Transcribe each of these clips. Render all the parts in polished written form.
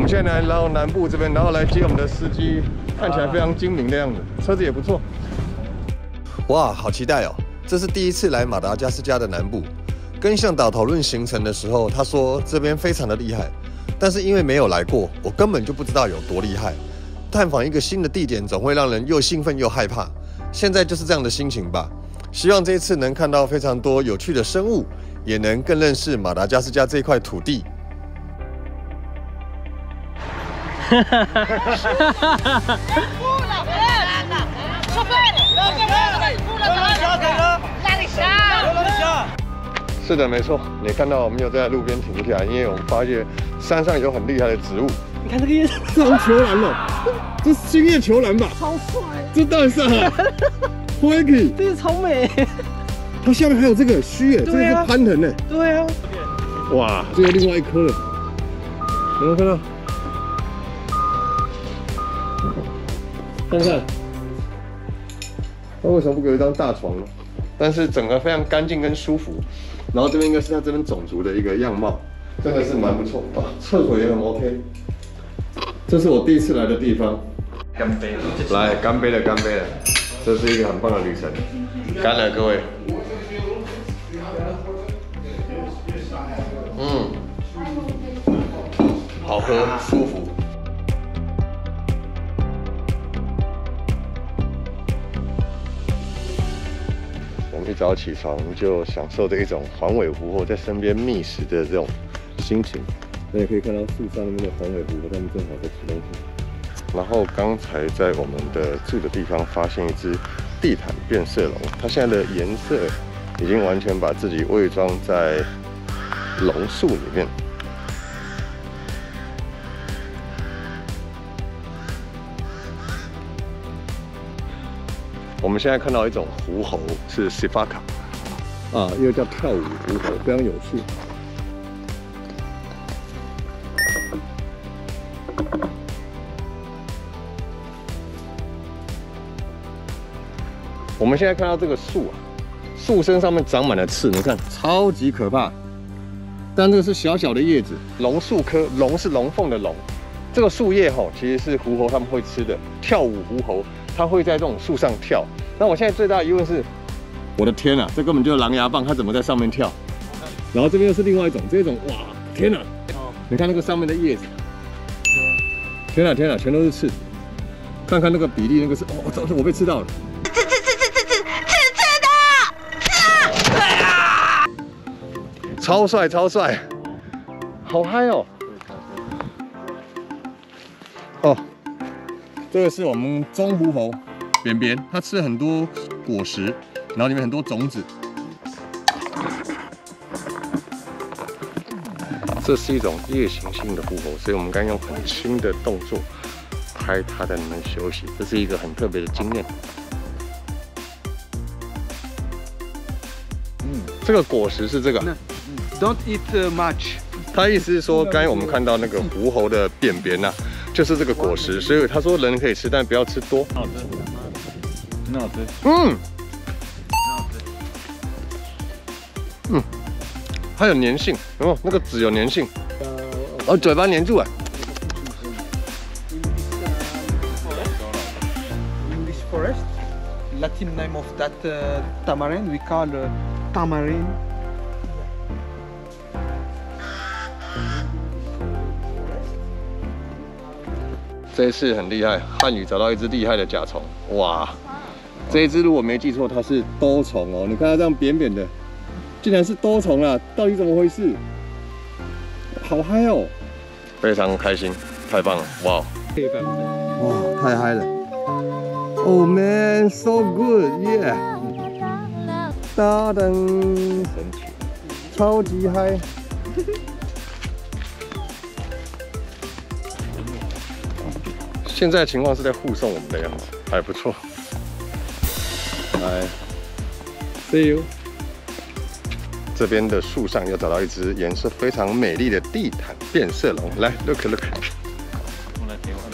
们现在来到南部这边，然后来接我们的司机，看起来非常精明的样子，车子也不错。哇，好期待哦！这是第一次来马达加斯加的南部。跟向导讨论行程的时候，他说这边非常的厉害，但是因为没有来过，我根本就不知道有多厉害。探访一个新的地点，总会让人又兴奋又害怕。现在就是这样的心情吧。希望这一次能看到非常多有趣的生物，也能更认识马达加斯加这块土地。是的，没错，你看到我们有在路边停下来，因为我们发现山上有很厉害的植物。你看这个叶子，这红球兰哦，这是新叶球兰吧？超帅！这当然是啊 ，Frankie， 这是超美。 它下面还有这个须耶，这个是攀藤呢。 对啊。 哇，这有另外一颗了，有没有看到？看看，它为什么不给我一张大床呢？但是整个非常干净跟舒服。然后这边应该是它这边种族的一个样貌，真的是蛮不错啊。厕所也很 OK。这是我第一次来的地方。干杯！来，干杯了，干杯了！这是一个很棒的旅程。干了，各位。好喝，舒服。我们一早起床就享受这一种环尾狐猴在身边觅食的这种心情。那也可以看到树上那边的环尾狐猴，它们正好在吃东西。然后刚才在我们的住的地方发现一只地毯变色龙，它现在的颜色已经完全把自己伪装在榕树里面。我们现在看到一种狐猴是 Sifaka， 啊，又叫跳舞狐猴，非常有趣。我们现在看到这个树啊，树身上面长满了刺，你看，超级可怕。但这个是小小的叶子，榕树科，榕是龙凤的龙。这个树叶吼，其实是狐猴他们会吃的，跳舞狐猴。它会在这种树上跳。那我现在最大的疑问是，我的天啊，这根本就是狼牙棒，它怎么在上面跳？然后这边又是另外一种，这种哇，天哪！你看那个上面的叶子，天哪天哪，全都是刺。看看那个比例，那个是哦，早知我被刺到了。超帅超帅，好嗨哦！哦。这个是我们棕狐猴，扁扁，它吃了很多果实，然后里面很多种子。这是一种夜行性的狐猴，所以我们刚用很轻的动作拍它在里面休息，这是一个很特别的经验。这个果实是这个。 Don't eat much。 他意思是说，刚才我们看到那个狐猴的便便呐。就是这个果实，所以他说人可以吃，但不要吃多。好吃，很好吃。它有粘性，有没有？那个籽有粘性，哦，嘴巴粘住啊。 English forest, Latin name of that tamarind we call tamarind. 这一次很厉害，汉语找到一只厉害的甲虫，哇！这一只如果没记错，它是兜虫哦。你看它这样扁扁的，竟然是兜虫啊！到底怎么回事？好嗨哦！非常开心，太棒了，哇！哇，太嗨了 ！Oh man, so good, yeah！ 哒噔，超级嗨！现在情况是在护送我们的样子，还不错。来 ，See you。这边的树上又找到一只颜色非常美丽的地毯变色龙，来 ，look。我来给我。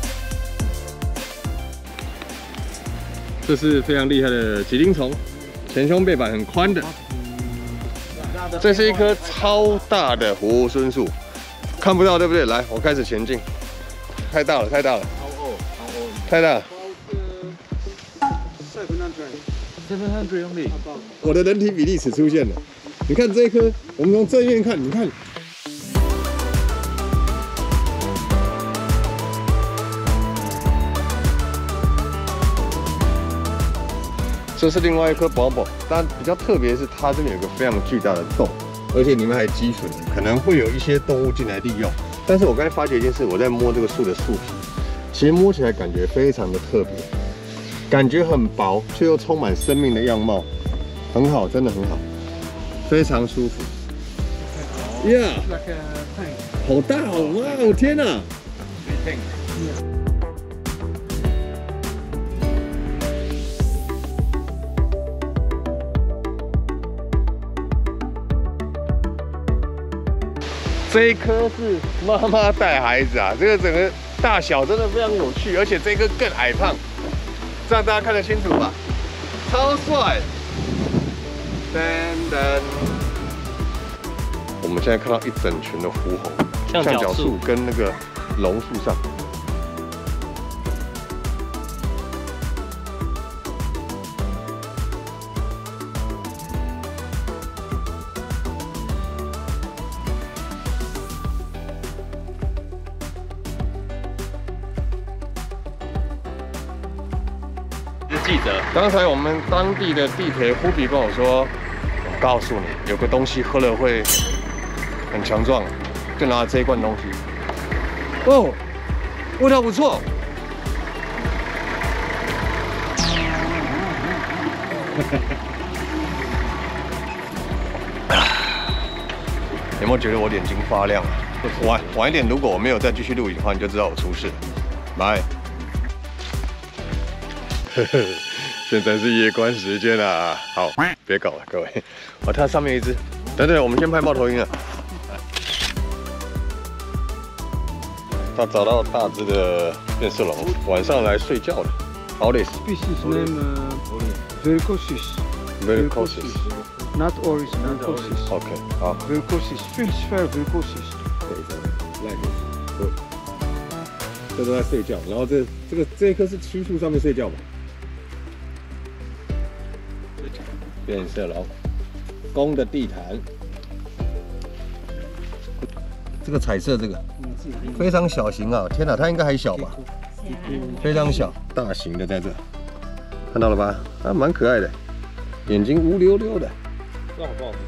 这是非常厉害的吉林虫。 前胸背板很宽的。这是一棵超大的猢狲树，看不到对不对？来，我开始前进。太大了，太大了，太大了。 700 only。 我的人体比例尺出现了。你看这一棵，我们从正面看，你看。 这是另外一颗宝宝，但比较特别的是，它这边有个非常巨大的洞，而且里面还积水，可能会有一些动物进来利用。但是我刚才发觉一件事，我在摸这个树的树皮，其实摸起来感觉非常的特别，感觉很薄，却又充满生命的样貌，很好，真的很好，非常舒服。呀，好大哦！哇，我天哪！ 这一棵是妈妈带孩子啊，这个整个大小真的非常有趣，而且这棵更矮胖，这样大家看得清楚吧？超帅！噔噔，我们现在看到一整群的狐猴，橡角树跟那个榕树上。 记者， 刚才我们当地的地陪忽比跟我说，我告诉你，有个东西喝了会很强壮，就拿了这一罐东西。哦，味道不错。有没有觉得我眼睛发亮啊？晚一点，如果我没有再继续录影的话，你就知道我出事了。来。 现在是夜观时间啦，好，别搞了，各位。哦，它上面一只，等等，我们先拍猫头鹰啊。他找到大只的变色龙，晚上来睡觉的。好嘞。 Species name Vercosis. Vercosis. Not oris, Vercosis. OK， 好。 Vercosis, Feldsphere Vercosis. 这都在睡觉，然后这一棵是漆树上面睡觉嘛？ 变色龙，公的地毯，这个彩色这个非常小型啊！天哪，它应该还小吧？非常小，大型的在这，看到了吧？啊，蛮可爱的，眼睛乌溜溜的。这好不好？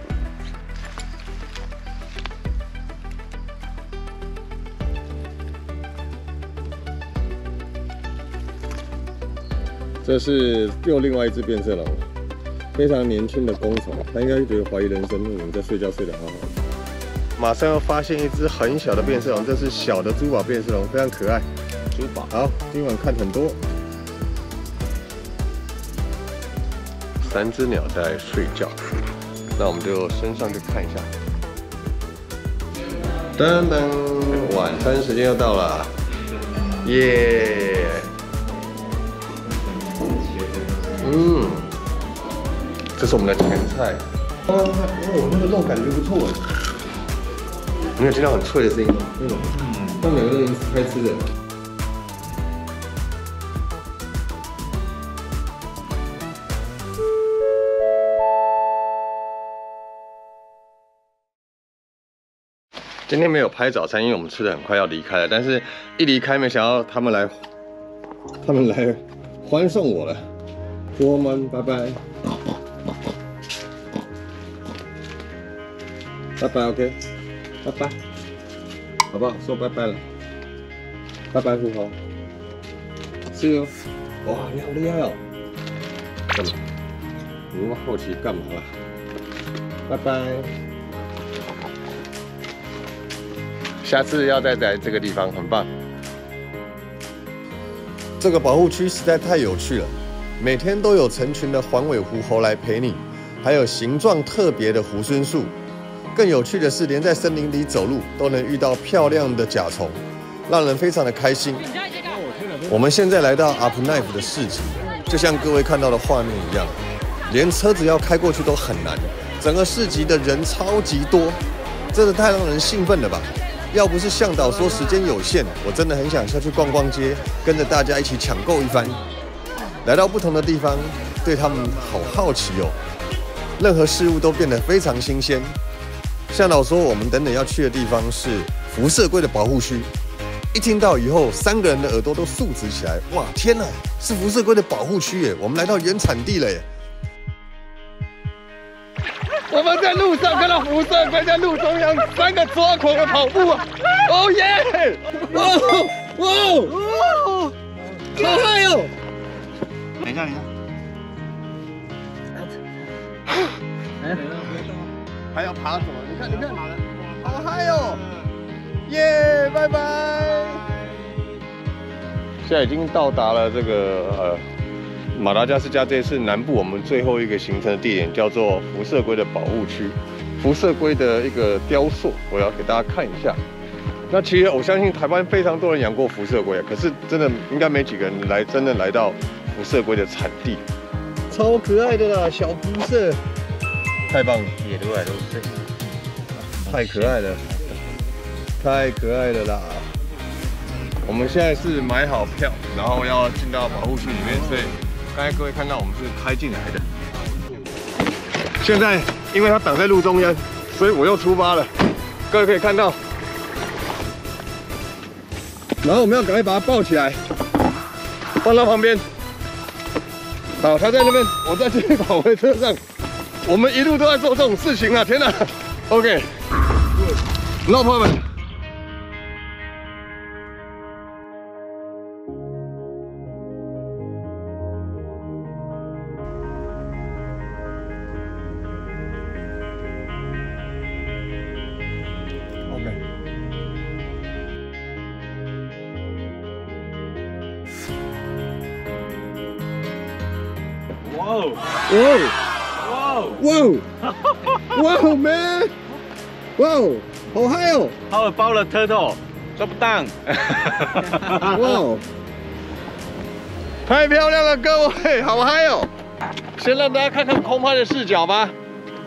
这是又另外一只变色龙。 非常年轻的公虫，它应该觉得怀疑人生，因为我们在睡觉睡得好好的。马上要发现一只很小的变色龙，这是小的珠宝变色龙，非常可爱。珠宝，好，今晚看很多。3只鸟在睡觉，那我们就升上去看一下。噔噔，晚餐时间又到了，耶！这是我们的前菜。哦，那个肉感觉不错哎。你有听到很脆的声音吗？那种，他们两个都已经开吃了。今天没有拍早餐，因为我们吃的很快要离开了。但是一离开，没想到他们来欢送我了。我们拜拜。 拜拜 ，OK， 拜拜，好不好？说拜拜了，拜拜，狐猴，是哦。哇，你好厉害哦！干嘛？你那么好奇干嘛啦？拜拜。下次要再来这个地方，很棒。这个保护区实在太有趣了，每天都有成群的环尾狐猴来陪你，还有形状特别的猢狲树。 更有趣的是，连在森林里走路都能遇到漂亮的甲虫，让人非常的开心。我们现在来到阿普奈夫的市集，就像各位看到的画面一样， 连车子要开过去都很难。整个市集的人超级多，真的太让人兴奋了吧！要不是向导说时间有限，我真的很想下去逛逛街，跟着大家一起抢购一番。来到不同的地方，对他们好好奇哦。任何事物都变得非常新鲜。向导说，我们等等要去的地方是辐射龟的保护区。一听到以后，3个人的耳朵都竖直起来。哇，天哪，是辐射龟的保护区耶！我们来到原产地了耶！我们在路上看到辐射龟在路中央3个抓狂的跑步啊！哦耶！哇哇！好嗨哦！ 等一下。 还要爬什么？你看，好嗨哦！耶，拜拜！现在已经到达了这个马达加斯加这一次南部我们最后一个行程的地点，叫做辐射龟的保护区。辐射龟的一个雕塑，我要给大家看一下。那其实我相信台湾非常多人养过辐射龟，可是真的应该没几个人真正来到辐射龟的产地。超可爱的啦，小辐射，太棒了！ 野都来都是， 太可爱了，太可爱了啦！我们现在是买好票，然后要进到保护区里面，所以刚才各位看到我们是开进来的。现在因为它挡在路中央，所以我又出发了。各位可以看到，然后我们要赶快把它抱起来，放到旁边。好，他在那边，我再继续跑回车上。我们一路都在做这种事情啊！天哪 ，OK，No problem。Wow, man! Wow, 好嗨哦 How about the turtle? Drop down. 哇，太漂亮了，各位，好嗨哦！先让大家看看空拍的视角吧。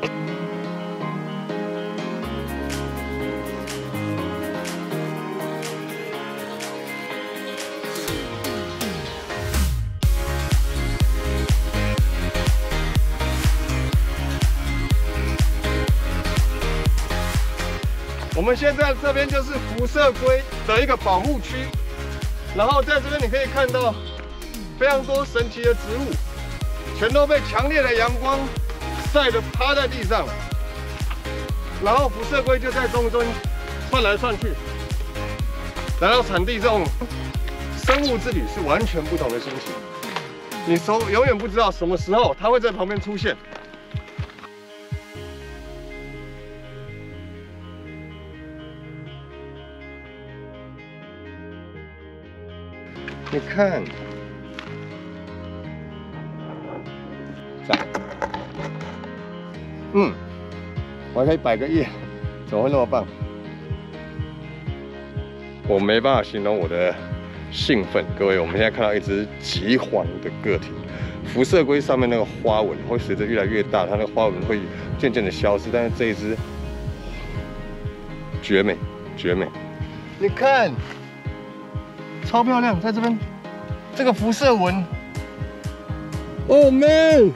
我们现在这边就是辐射龟的一个保护区，然后在这边你可以看到非常多神奇的植物，全都被强烈的阳光晒得趴在地上，然后辐射龟就在中间窜来窜去。来到产地这种生物之旅是完全不同的心情，你永远不知道什么时候它会在旁边出现。你看，我还可以摆个叶，怎么会那么棒？我没办法形容我的兴奋，各位，我们现在看到一只极黄的个体，辐射龟上面那个花纹会随着越来越大，它那个花纹会渐渐的消失，但是这一只绝美，绝美，你看。超漂亮，在这边，这个辐射纹 ，Oh man，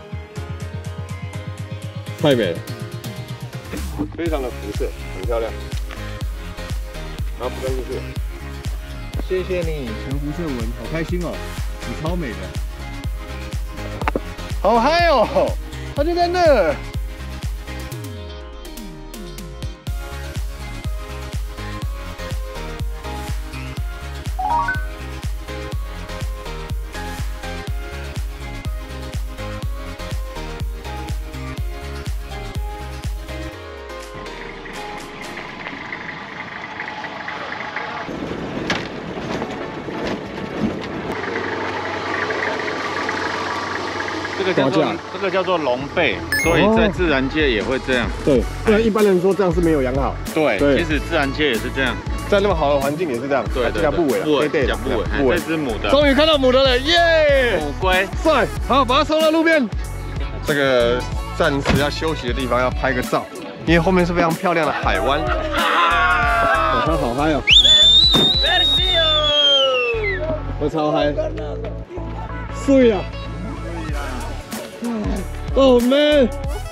太美了，非常的辐射，很漂亮。然后不跟出去，谢谢你，全辐射纹，好开心哦，你超美的，好嗨哦，它就在那儿。 这个叫做龙背，所以在自然界也会这样。 对，不然一般人说这样是没有养好。 对，其实自然界也是这样， 在那么好的环境也是这样。对，讲不尾了，对， 讲不尾。这只母的， 终于看到母的了，耶！ 母龟， 帅，好，把它送到路边。 这个暂时要休息的地方要拍个照，因为后面是非常漂亮的海湾。哇，他好嗨哦！我超嗨，睡啊！哦 man，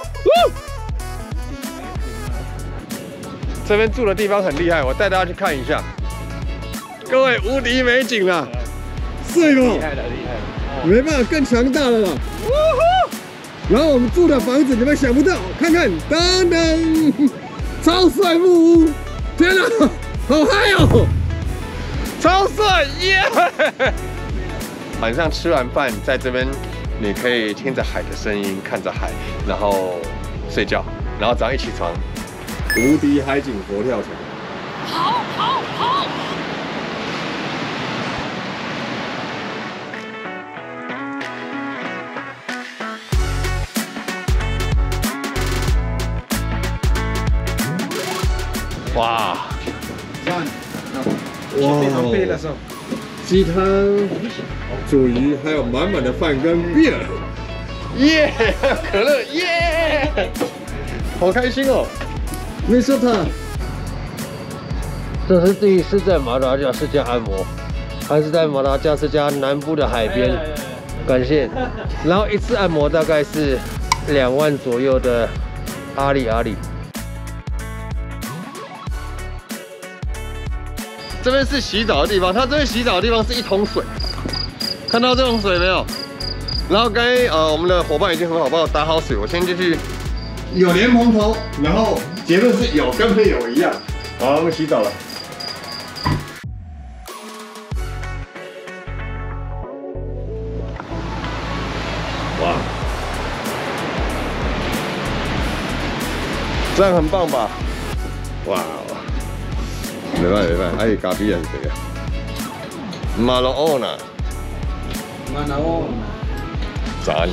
这边住的地方很厉害，我带大家去看一下。各位，无敌美景啦！睡了，厉害了，没办法，更强大了啦！然后我们住的房子，你们想不到，看看，噔噔，超帅木屋！天哪，好嗨哦！超帅耶！晚上吃完饭，在这边你可以听着海的声音，看着海，然后睡觉，然后早上一起床，无敌海景佛跳墙。好。哇！哇！鸡汤、煮鱼，还有满满的饭跟 beer， 耶！可乐，耶！好开心哦 ，Mr. 这是第一次在马达加斯加按摩，还是在马达加斯加南部的海边，感谢。然后一次按摩大概是2万左右的阿里。 这边是洗澡的地方，它这边洗澡的地方是一桶水，看到这桶水没有？然后刚才我们的伙伴已经很好帮我打好水，我先进去有莲蓬头，然后结论是有跟没有一样。好，我们洗澡了。哇，这样很棒吧？哇！没办法，哎，咖啡也是这样。马拉奥纳，赞。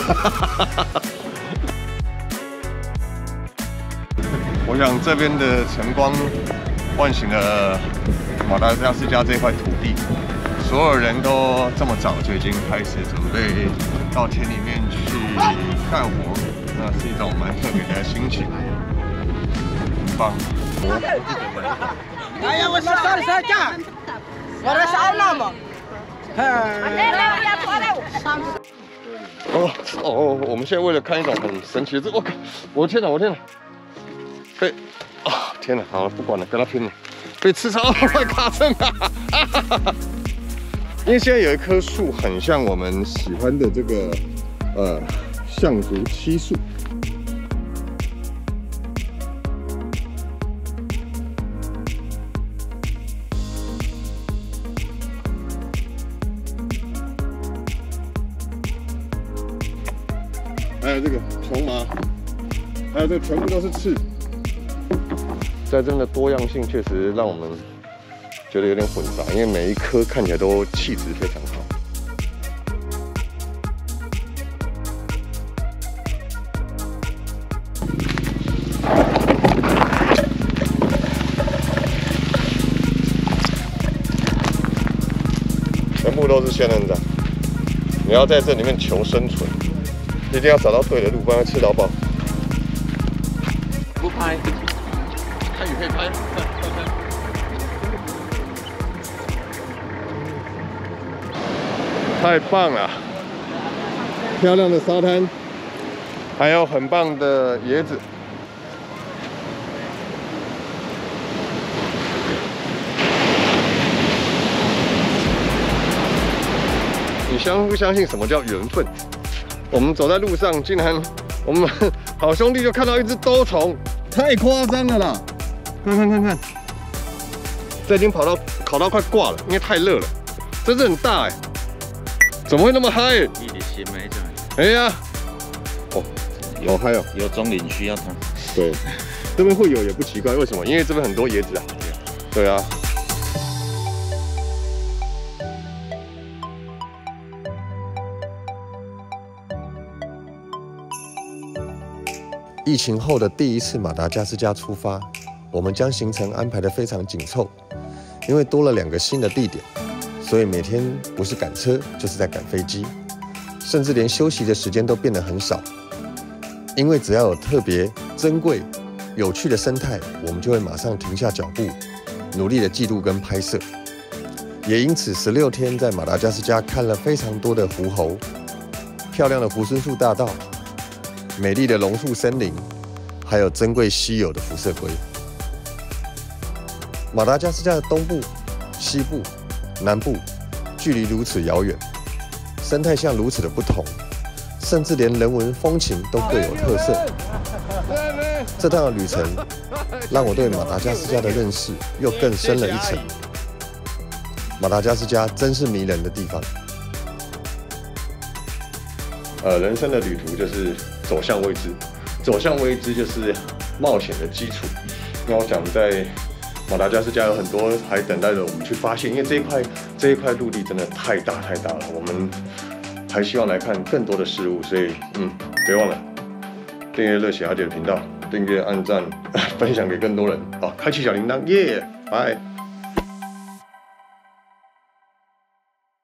我想这边的晨光唤醒了马达加斯加这块土地，所有人都这么早就已经开始准备到田里面去干活，那是一种蛮特别的心情，很棒。 哎呀，我上山干，我这上那么。 我们现在为了看一种很神奇的这，我的天哪，被天哪，好了，不管了，跟他拼了，被刺超快卡正啊！因为现在有一棵树很像我们喜欢的这个象足漆树。还有这个琼麻，还有这个全部都是刺，在这边的多样性确实让我们觉得有点混杂，因为每一颗看起来都气质非常好。全部都是仙人掌，你要在这里面求生存。一定要找到对的路，不然会吃到饱。 不拍， 看雨可以拍，太棒了！漂亮的沙滩，还有很棒的椰子。你相不相信什么叫缘分？我们走在路上，竟然我们好兄弟就看到一只兜虫，太夸张了啦！看，这已经烤到快挂了，因为太热了。真是很大哎，怎么会那么嗨？ 一点鲜梅这哎呀，好嗨哦！ 有种林需要它。 对，这边会有也不奇怪，为什么？因为这边很多椰子啊。对啊。疫情后的第一次马达加斯加出发，我们将行程安排得非常紧凑，因为多了2个新的地点，所以每天不是赶车就是在赶飞机，甚至连休息的时间都变得很少。 因为只要有特别珍贵、有趣的生态，我们就会马上停下脚步，努力的记录跟拍摄。也因此，16天在马达加斯加看了非常多的狐猴、漂亮的猢狲树大道、美丽的榕树森林，还有珍贵稀有的辐射龟。马达加斯加的东部、西部、南部距离如此遥远，生态相如此的不同，甚至连人文风情都各有特色。这趟的旅程让我对马达加斯加的认识又更深了一层。马达加斯加真是迷人的地方。人生的旅途就是走向未知，走向未知就是冒险的基础。那我想在马达加斯加有很多还等待着我们去发现，因为这一块陆地真的太大了，我们还希望来看更多的事物，所以别忘了订阅热血阿姐的频道，订阅、按赞、分享给更多人，好，开启小铃铛，耶，拜。